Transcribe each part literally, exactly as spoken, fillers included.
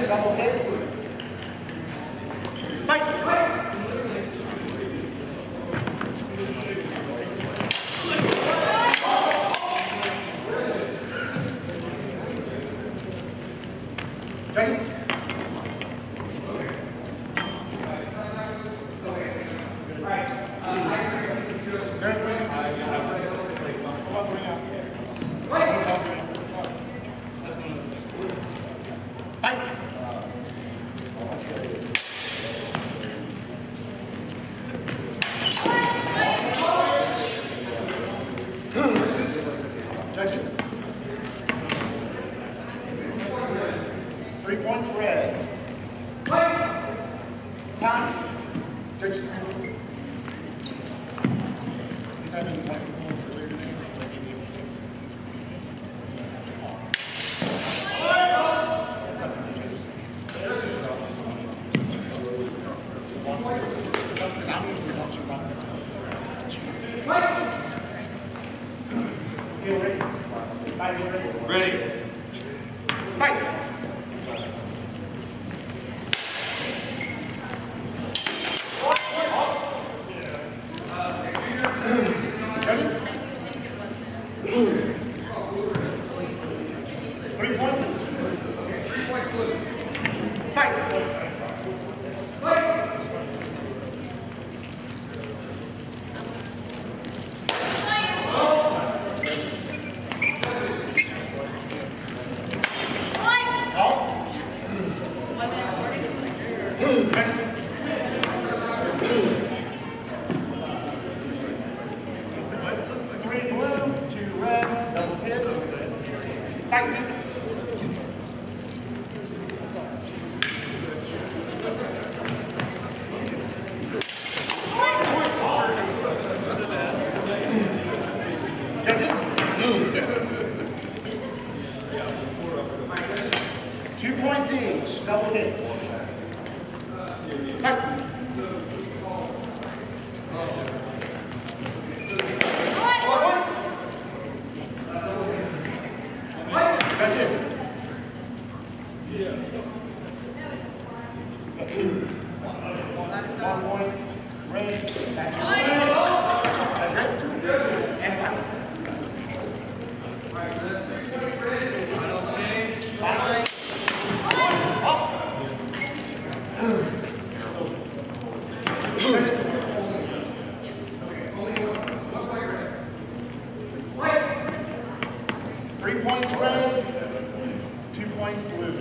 double hit. Fight! Judges? Judges? Three points red. Time. Judges? He's having a point. Ready. Fight! Judges? Three points. Three points blue. Fight! Three blue, two red, double hit. Fight! Judges? Two points each, double hit. Fight! Judges. One point, red, back. That's it. And fight. Judges. Three points red, two points blue.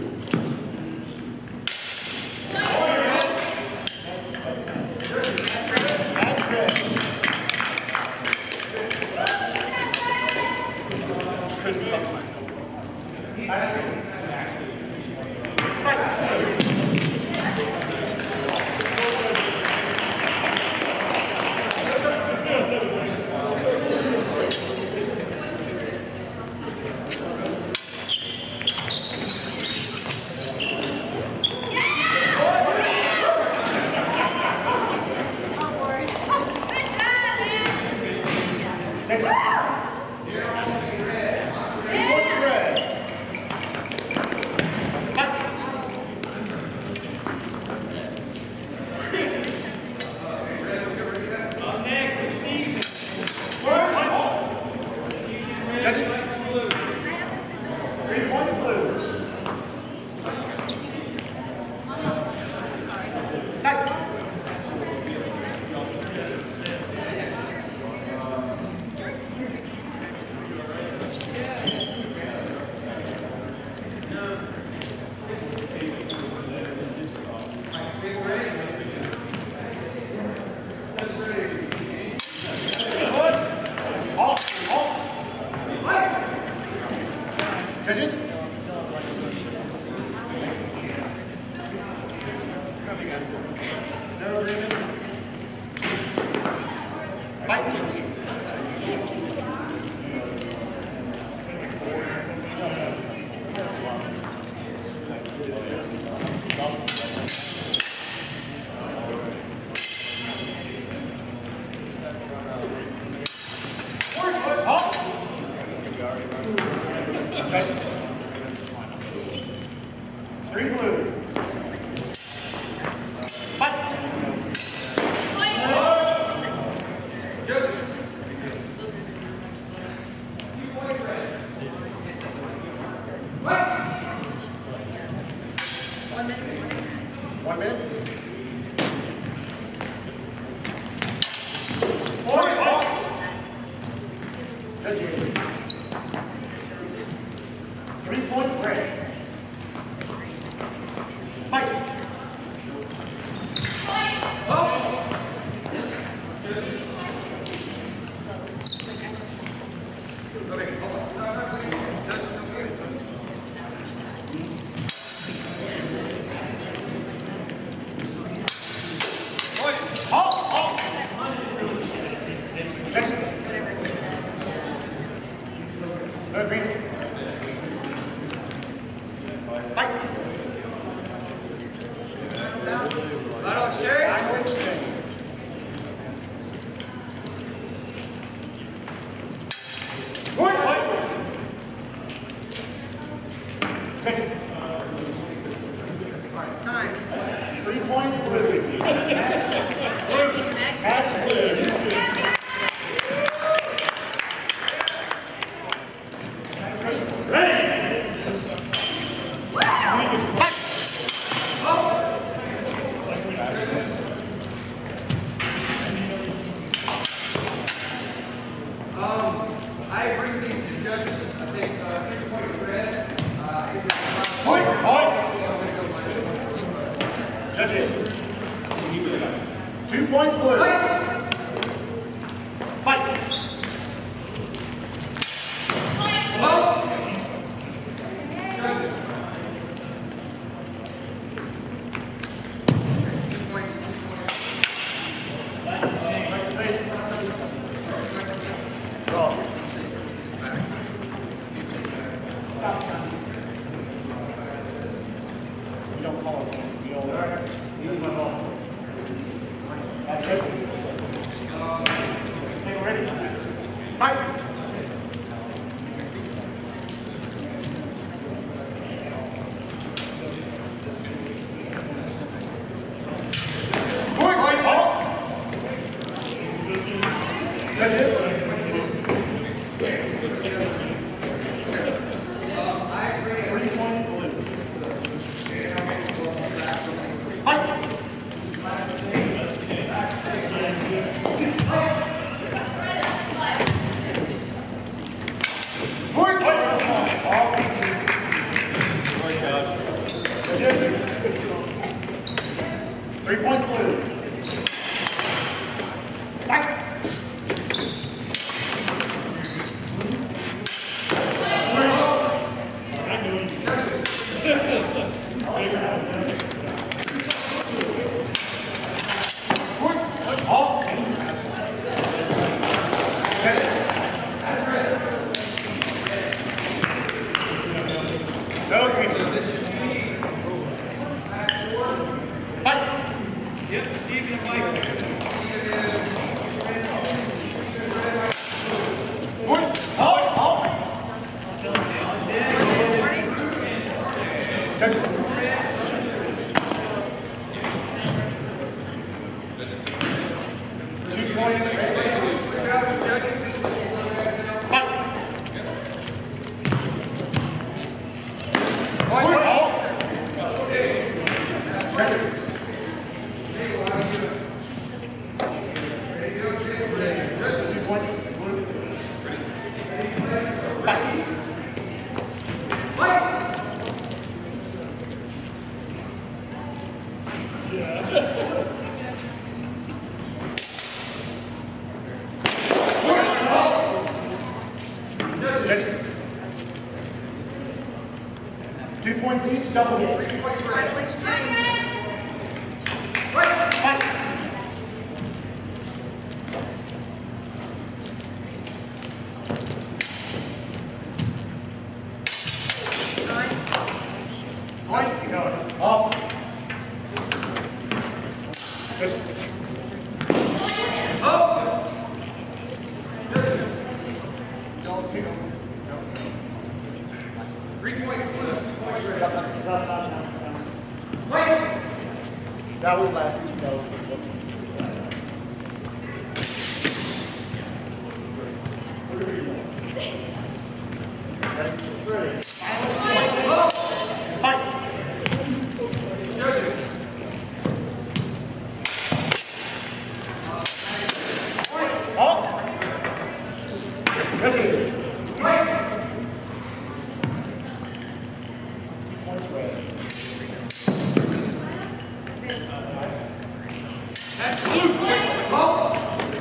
That's good. Couldn't help myself. Fight! Judges? No agreement. Fight. Okay. Three points, ready. Fight. Time. Three points, blue. Match blue. Ready. Um, I agree with these two judges. I think uh, three points red. Uh, Point, point. Judges. Two points blue. Fight. two points. Draw. We don't call it points. We all That's good. Okay, we're ready. Fight. Point, point, ball. Judges. I agree. Three points blue. Fight. Point, point. All. Judges. Three points blue. Fight. All. No green. Fight. Yep, Steve and Mike. Point. All. All. Judges. Two points. Good job, judges. Fight. Point. All. Judges. Two points. Blue. Fight. Judges. Two points each, double hit. Final exchange. Fight. Nine. Point. No. Off. Good. Three points blue. Two points red. That was last week. That was good. Ready? Ready. Fight. Up. Ready. Fight. Points red. That's blue. Ball.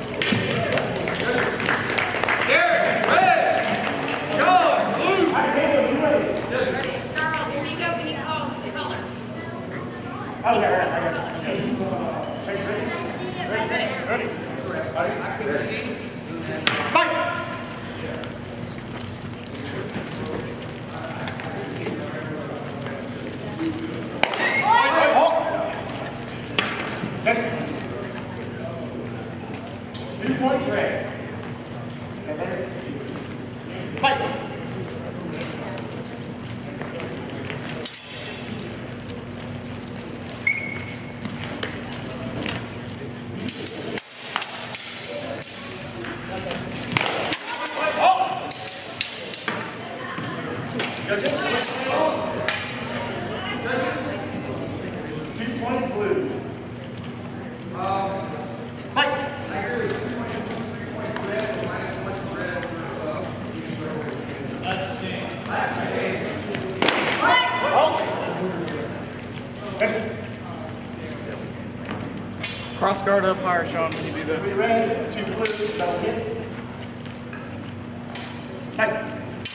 Derek, red. John, blue. I can't do it. Charles, here you go. Can you call the color? Oh, yeah, yeah, I got it. Ready, ready. Ready. Ready. Fight! Oh! Next. Two points red. Fight! Two points blue. Um, Fight! I agree with two points, three points red, minus points red. Uh, That's the same. That's the same. Cross guard up higher, Sean, when you do that. Three red, two blue, double hit. Fight!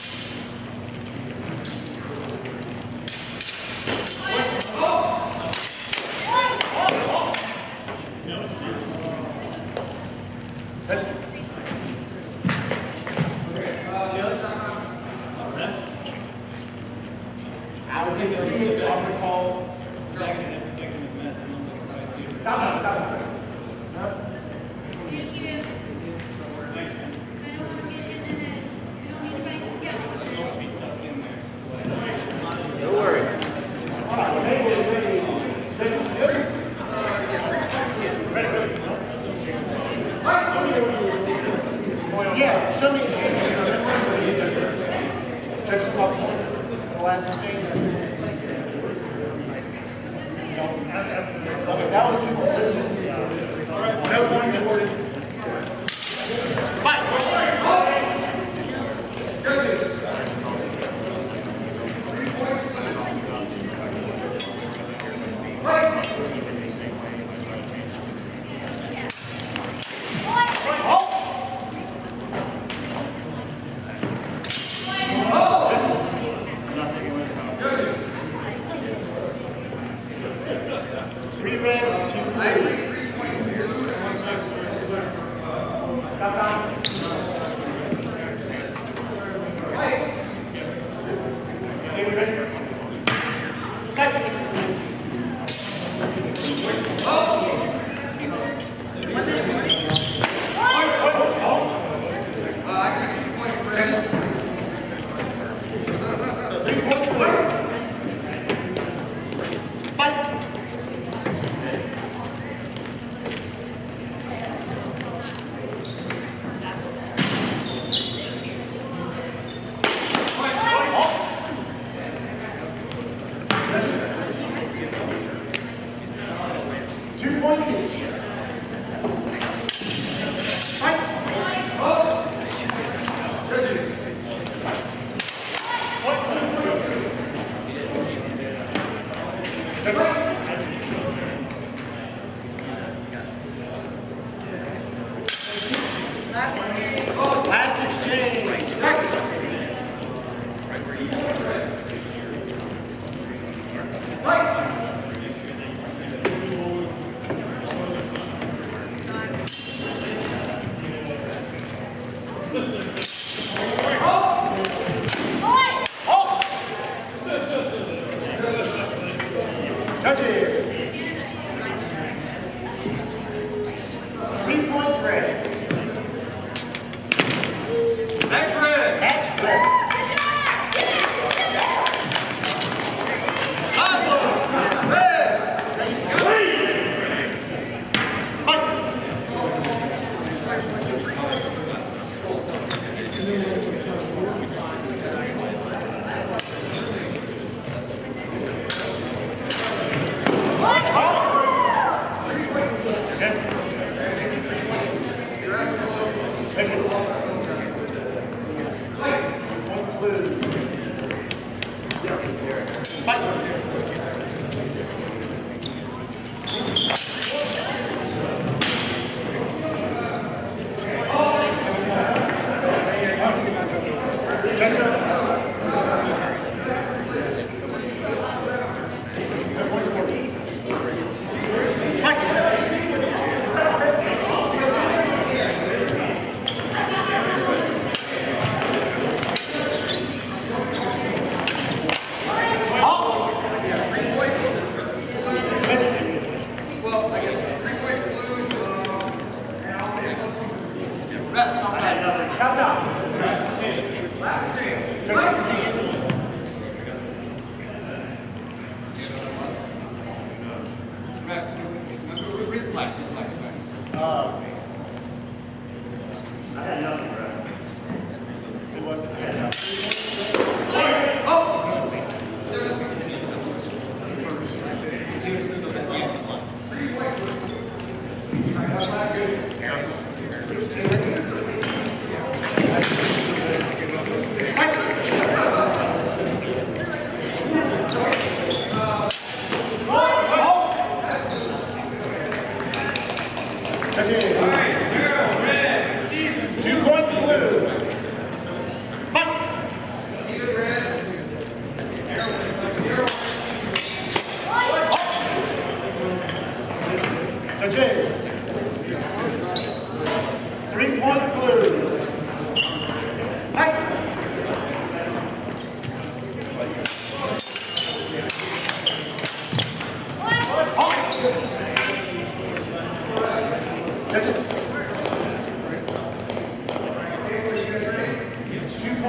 I would take a seat, so I'm going to call. Stop now, stop now. You, you, I don't want to get in the, you don't need anybody to skip. Don't worry. Yeah, show me. Judges call points. The last exchange. Okay, that was two points. No points awarded. Fight! Good.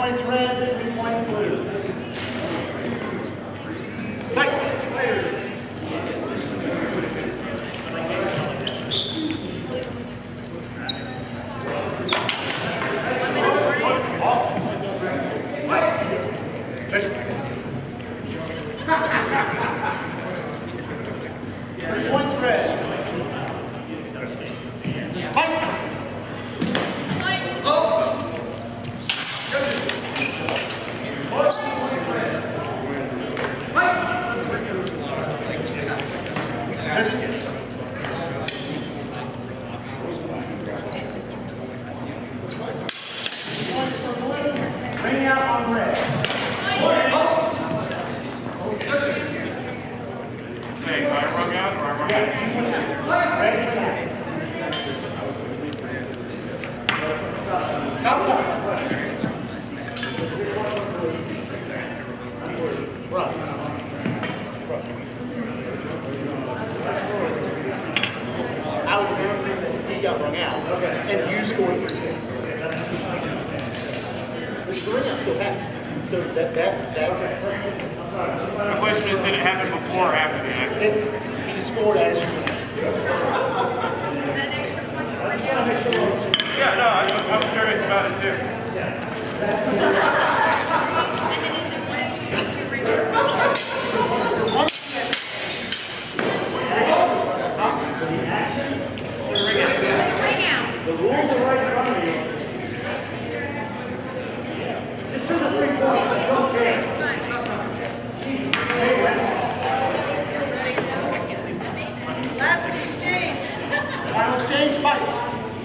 points red, three points blue. Fight. Three points red. Fight. Bring out on red. Say, I rung out or I rung out? Stop time. Run. I was announcing that he got rung out, and you scored three points. The ring out still happened. So that that that. The question is, did it happen before or after the action? It, he scored as you went. That extra point you bring out. Yeah, no, I'm, I'm curious about it too. And then is it one extra you bring out? So once Ring out. the rules are right in front of you. Just do the three points. Don't care. Last exchange. Final exchange, fight.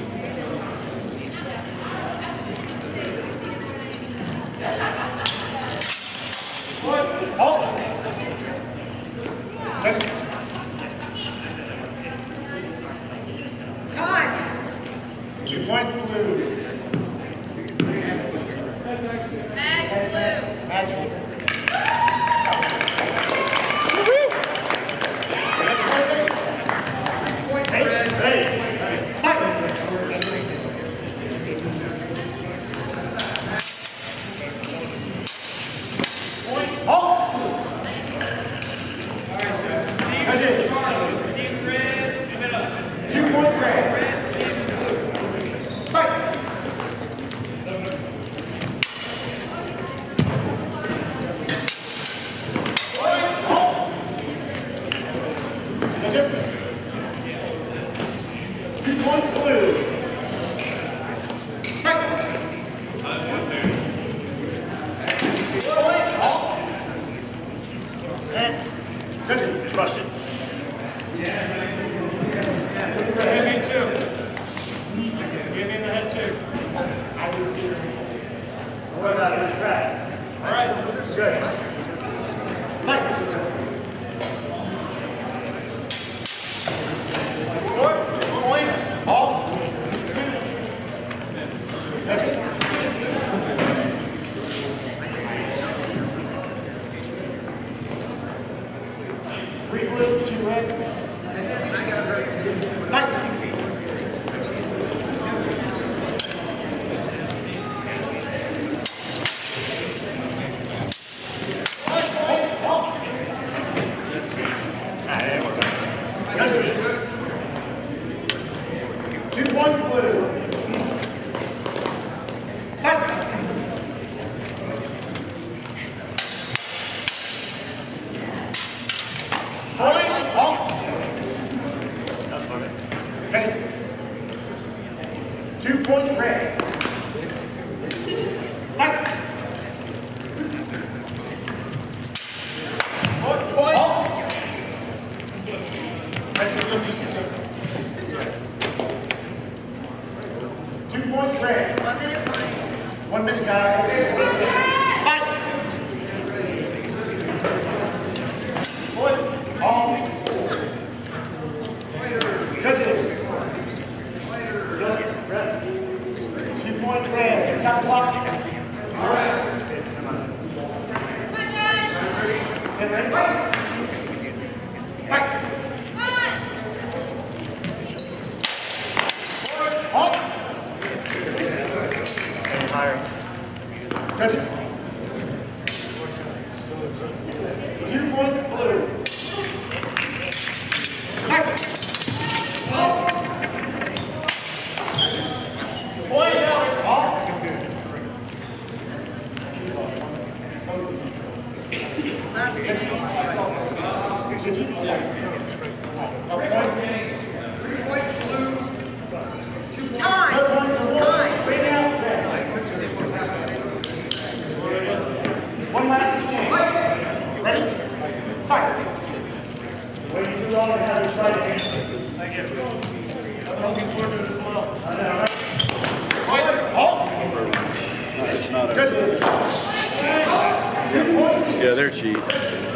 Halt. Time. Two points blue. Match blue. Match blue. Trust it. Give me two. Give me in the head too. What about the track? All right. Good. Fight. Four, point, halt. Second. Three blue, two red. Fight. Judges. Two points blue. Time. Point out. Off. Time. Time. One last exchange. Ready? Fight. Waiting too long to have your side again. Thank you. I'm looking forward to it as well. I know, right? Halt. It's not a, Good. yeah, they're cheap. Want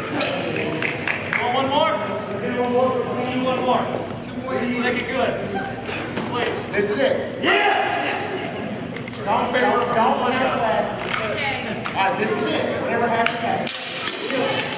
one more? We need one more. Make it good. Please. This is it. Yes! Don't favor, don't let it last. Okay. All right, this is it. Whatever happens, happens.